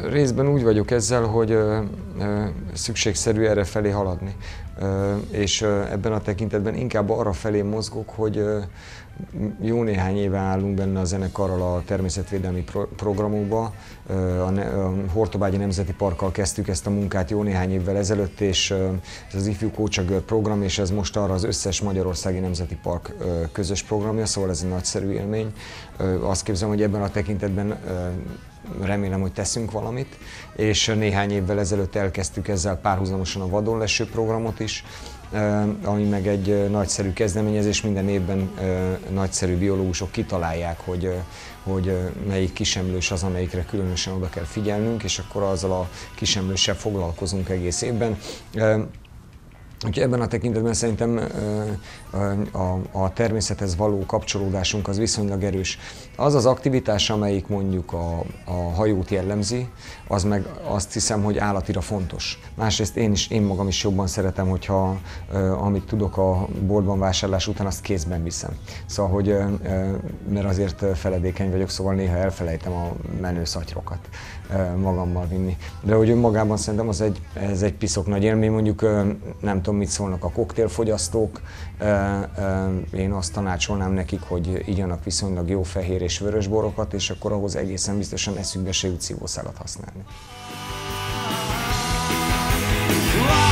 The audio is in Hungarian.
Részben úgy vagyok ezzel, hogy szükségszerű erre felé haladni. És ebben a tekintetben inkább arra felé mozgok, hogy jó néhány éve állunk benne a zenekarral a természetvédelmi programokba. A Hortobágyi Nemzeti Parkkal kezdtük ezt a munkát jó néhány évvel ezelőtt, és ez az Ifjú Kócsagör program, és ez most arra az összes magyarországi nemzeti park közös programja, szóval ez egy nagyszerű élmény. Azt képzelem, hogy ebben a tekintetben remélem, hogy teszünk valamit, és néhány évvel ezelőtt elkezdtük ezzel párhuzamosan a vadonleső programot is, ami meg egy nagyszerű kezdeményezés, minden évben nagyszerű biológusok kitalálják, hogy melyik kisemlős az, amelyikre különösen oda kell figyelnünk, és akkor azzal a kisemlőssel foglalkozunk egész évben. Úgyhogy ebben a tekintetben szerintem a természethez való kapcsolódásunk az viszonylag erős. Az az aktivitás, amelyik mondjuk a hajót jellemzi, az meg azt hiszem, hogy állatira fontos. Másrészt én magam is jobban szeretem, hogyha amit tudok a boltban vásárlás után, azt kézben viszem. Szóval, hogy, mert azért feledékeny vagyok, szóval néha elfelejtem a menő szatyrokat magammal vinni. De hogy önmagában szerintem ez egy piszok nagy élmény, mondjuk nem tudom, mit szólnak a koktélfogyasztók. Én azt tanácsolnám nekik, hogy igyanak viszonylag jó fehér és vörös borokat, és akkor ahhoz egészen biztosan eszükbe se jut szívószálat használni.